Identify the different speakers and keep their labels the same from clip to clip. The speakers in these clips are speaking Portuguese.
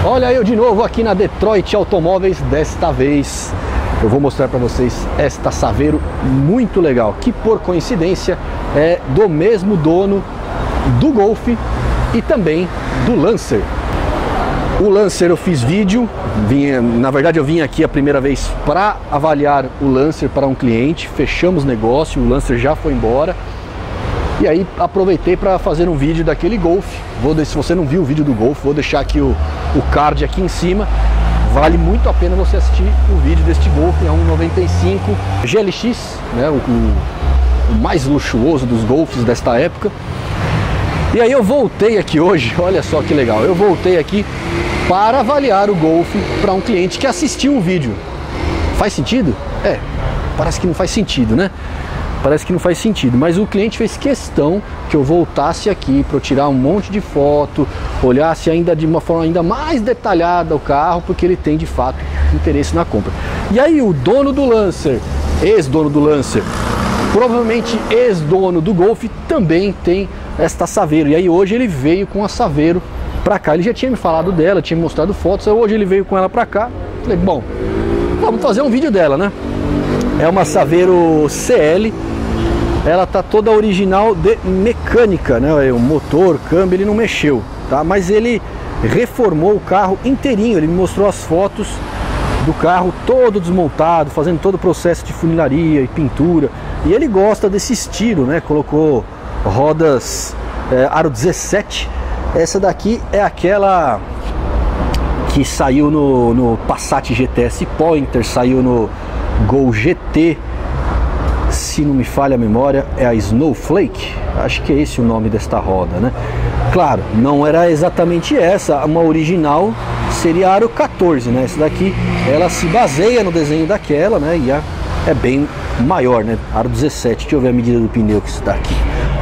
Speaker 1: Olha eu de novo aqui na Detroit Automóveis. Desta vez eu vou mostrar para vocês esta Saveiro muito legal, que por coincidência é do mesmo dono do Golf e também do Lancer. O Lancer eu fiz vídeo, na verdade eu vim aqui a primeira vez para avaliar o Lancer para um cliente, fechamos negócio, o Lancer já foi embora. E aí aproveitei para fazer um vídeo daquele Golf. Se você não viu o vídeo do Golf, vou deixar aqui o card aqui em cima. Vale muito a pena você assistir o vídeo deste Golf, é um 95 GLX, né, o mais luxuoso dos Golfs desta época. E aí eu voltei aqui hoje, olha só que legal, eu voltei aqui para avaliar o Golf para um cliente que assistiu o vídeo. Faz sentido? Parece que não faz sentido, né? Parece que não faz sentido, mas o cliente fez questão que eu voltasse aqui para eu tirar um monte de foto, olhasse ainda de uma forma ainda mais detalhada o carro, porque ele tem de fato interesse na compra. E aí o dono do Lancer, ex-dono do Lancer, provavelmente ex-dono do Golf, também tem esta Saveiro. E aí hoje ele veio com a Saveiro para cá. Ele já tinha me falado dela, tinha me mostrado fotos, hoje ele veio com ela para cá. Falei, bom, vamos fazer um vídeo dela, né? É uma Saveiro CL. Ela tá toda original de mecânica, né? O motor, câmbio, ele não mexeu, tá? Mas ele reformou o carro inteirinho. Ele me mostrou as fotos do carro todo desmontado, fazendo todo o processo de funilaria e pintura. E ele gosta desse estilo, né? Colocou rodas aro 17. Essa daqui é aquela que saiu no Passat GTS Pointer, saiu no Gol GT. Se não me falha a memória, é a Snowflake. Acho que é esse o nome desta roda, né? Claro, não era exatamente essa. Uma original seria aro 14, né? Essa daqui, ela se baseia no desenho daquela, né? E é bem maior, né? Aro 17. Deixa eu ver a medida do pneu que está aqui.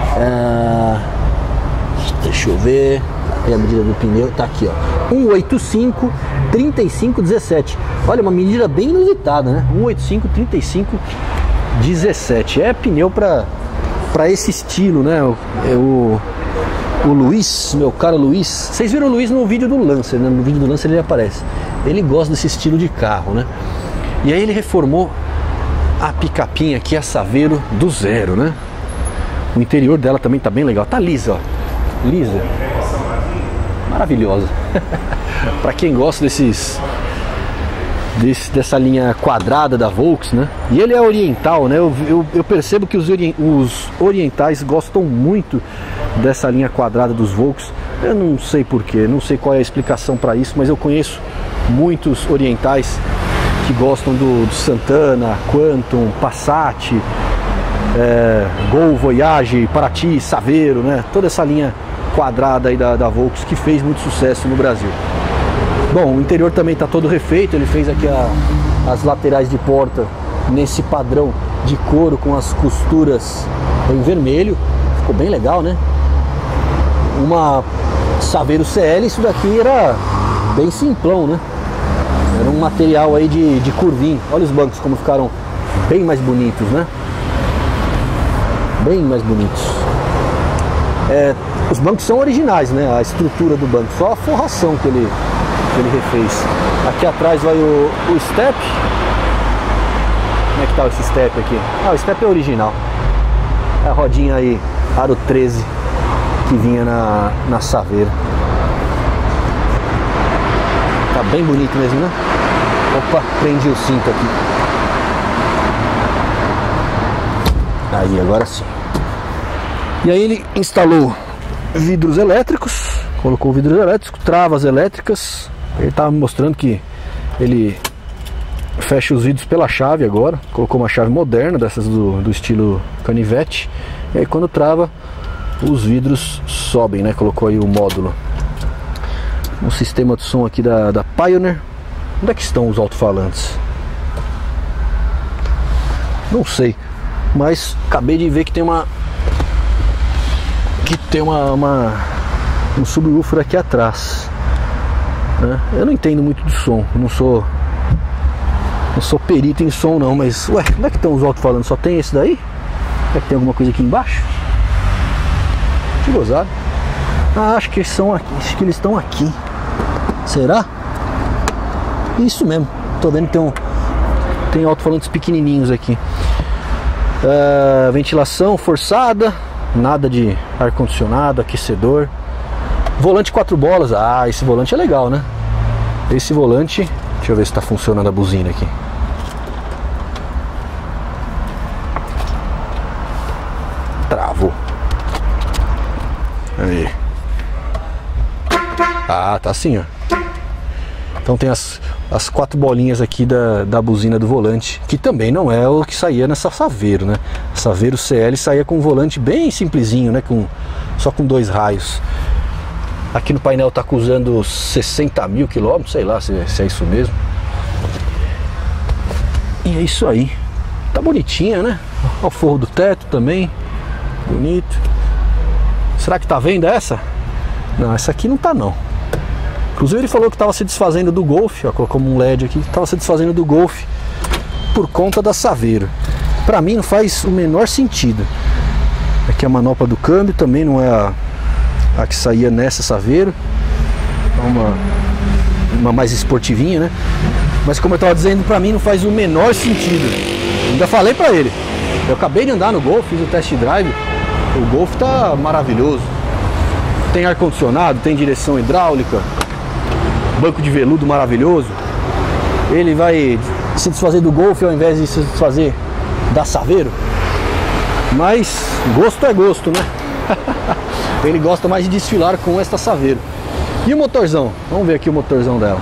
Speaker 1: Deixa eu ver. A medida do pneu tá aqui, ó. 185 35 17. Olha, uma medida bem inusitada, né? 185 35 17. É pneu para esse estilo, né? O Luiz, meu caro Luiz. Vocês viram o Luiz no vídeo do Lancer, né? No vídeo do Lancer ele aparece. Ele gosta desse estilo de carro, né? E aí ele reformou a picapinha aqui, a Saveiro do zero, né? O interior dela também tá bem legal. Tá lisa, ó. Lisa. Maravilhosa. Para quem gosta dessa linha quadrada da Volks, né? E ele é oriental, né? Eu percebo que os orientais gostam muito dessa linha quadrada dos Volks. Eu não sei porquê, não sei qual é a explicação para isso, mas eu conheço muitos orientais que gostam do Santana, Quantum, Passat, Gol, Voyage, Paraty, Saveiro, né? Toda essa linha quadrada aí da Volks que fez muito sucesso no Brasil. Bom, o interior também está todo refeito. Ele fez aqui as laterais de porta nesse padrão de couro com as costuras em vermelho. Ficou bem legal, né? Uma Saveiro CL, isso daqui era bem simplão, né? Era um material aí de curvinho. Olha os bancos como ficaram bem mais bonitos, né? Bem mais bonitos. Os bancos são originais, né? A estrutura do banco, só a forração que ele refez. Aqui atrás vai o step. Como é que tá esse step aqui? O step é original. É a rodinha aí, aro 13, que vinha na Saveiro. Tá bem bonito mesmo, né? Opa, prendi o cinto aqui. Aí, agora sim. E aí ele instalou vidros elétricos, colocou vidros elétricos, travas elétricas. Ele estava me mostrando que ele fecha os vidros pela chave agora. Colocou uma chave moderna, dessas do estilo canivete. E aí quando trava, os vidros sobem, né? Colocou aí o módulo. Um sistema de som aqui da Pioneer. Onde é que estão os alto-falantes? Não sei. Mas acabei de ver que tem um subwoofer aqui atrás, né? Eu não entendo muito de som, não sou perito em som não, mas ué, onde é que estão os alto-falantes? Só tem esse daí? Será que tem alguma coisa aqui embaixo? Que gozado. Acho que eles estão aqui. Será? Isso mesmo. Tô vendo que tem alto-falantes pequenininhos aqui. Ventilação forçada. Nada de ar-condicionado, aquecedor. Volante 4 bolas. Ah, esse volante é legal, né? Esse volante... Deixa eu ver se está funcionando a buzina aqui. Travou. Aí. Ah, tá assim, ó. Então tem as 4 bolinhas aqui da buzina do volante, que também não é o que saía nessa Saveiro, né? A Saveiro CL saía com um volante bem simplesinho, né? Só com 2 raios. Aqui no painel tá acusando 60 mil quilômetros, sei lá se é isso mesmo. E é isso aí. Tá bonitinha, né? Olha o forro do teto também. Bonito. Será que tá vendo essa? Não, essa aqui não tá não. Inclusive ele falou que estava se desfazendo do Golf, ó, colocou um LED aqui, estava se desfazendo do Golf por conta da Saveiro. Pra mim não faz o menor sentido. Aqui a manopla do câmbio também não é a que saía nessa Saveiro. Uma mais esportivinha, né? Mas como eu estava dizendo, pra mim não faz o menor sentido. Ainda falei pra ele. Eu acabei de andar no Golf, fiz o test drive. O Golf tá maravilhoso. Tem ar-condicionado, tem direção hidráulica, banco de veludo maravilhoso. Ele vai se desfazer do Golf ao invés de se desfazer da Saveiro. Mas gosto é gosto, né? Ele gosta mais de desfilar com esta Saveiro. E o motorzão? Vamos ver aqui o motorzão dela.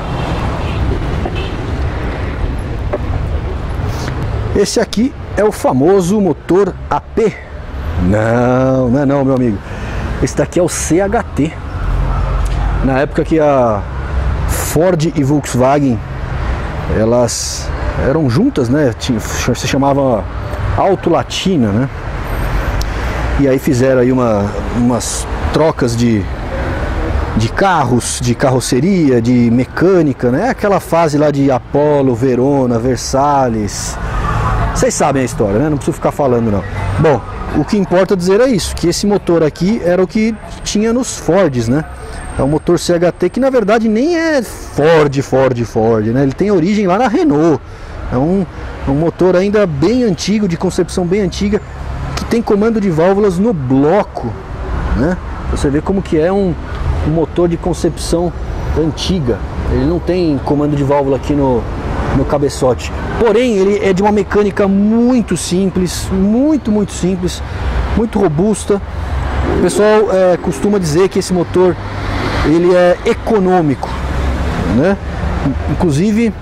Speaker 1: Esse aqui é o famoso motor AP. Não, não é não, meu amigo. Esse daqui é o CHT. Na época que a Ford e Volkswagen, elas eram juntas, né? Se chamava Auto Latina, né? E aí fizeram aí umas trocas de carros, de carroceria, de mecânica, né? Aquela fase lá de Apollo, Verona, Versalhes. Vocês sabem a história, né? Não preciso ficar falando não. Bom, o que importa dizer é isso, que esse motor aqui era o que tinha nos Fords, né? É um motor CHT que na verdade nem é Ford, né? Ele tem origem lá na Renault. É um motor ainda bem antigo, de concepção bem antiga, que tem comando de válvulas no bloco, né? Você vê como que é um motor de concepção antiga. Ele não tem comando de válvula aqui no cabeçote. Porém, ele é de uma mecânica muito simples, muito simples, muito robusta. O pessoal costuma dizer que esse motor ele é econômico, né? Inclusive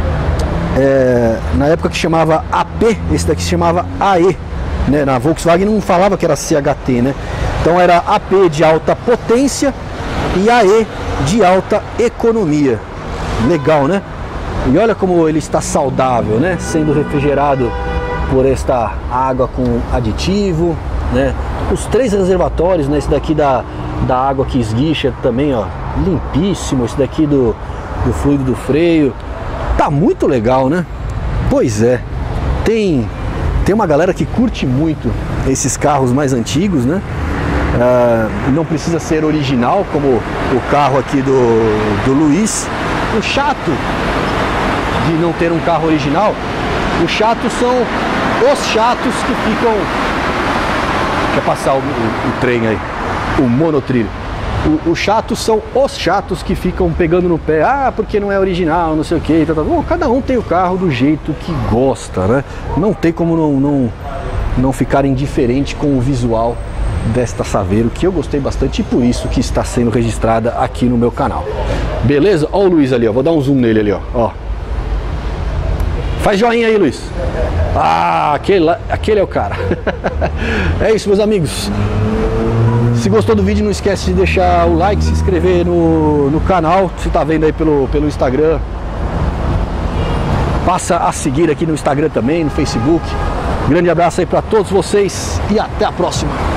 Speaker 1: na época que chamava AP, esse daqui se chamava AE, né? Na Volkswagen não falava que era CHT, né? Então era AP de alta potência e AE de alta economia. Legal, né? E olha como ele está saudável, né? Sendo refrigerado por esta água com aditivo, né? Os 3 reservatórios, né? Esse daqui da água que esguicha também, ó, limpíssimo. Esse daqui do fluido do freio. Tá muito legal, né? Pois é. Tem uma galera que curte muito esses carros mais antigos, né? Não precisa ser original, como o carro aqui do Luiz. O chato de não ter um carro original, os chatos são os chatos que ficam... Quer passar o trem aí, o monotrilho. Os chatos são os chatos que ficam pegando no pé, porque não é original, não sei o que. Bom, cada um tem o carro do jeito que gosta, né? Não tem como não ficar indiferente com o visual desta Saveiro, que eu gostei bastante e por isso que está sendo registrada aqui no meu canal. Beleza? Ó o Luiz ali, ó. Vou dar um zoom nele ali, ó. Faz joinha aí, Luiz. Aquele é o cara. É isso, meus amigos. Se gostou do vídeo, não esquece de deixar o like, se inscrever no canal. Se está vendo aí pelo Instagram, passa a seguir aqui no Instagram também, no Facebook. Grande abraço aí para todos vocês e até a próxima.